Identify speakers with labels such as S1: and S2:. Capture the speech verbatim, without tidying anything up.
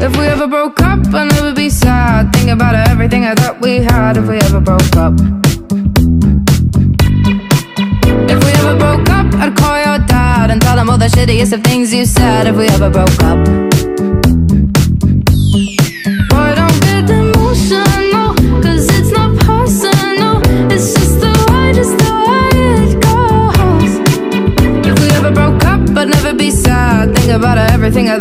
S1: If we ever broke up, I'd never be sad. Think about everything I thought we had. If we ever broke up, if we ever broke up, I'd call your dad and tell him all the shittiest of things you said. If we ever broke up, boy, don't get emotional, cause it's not personal. It's just the way, just the way it goes. If we ever broke up, I'd never be sad. Think about everything I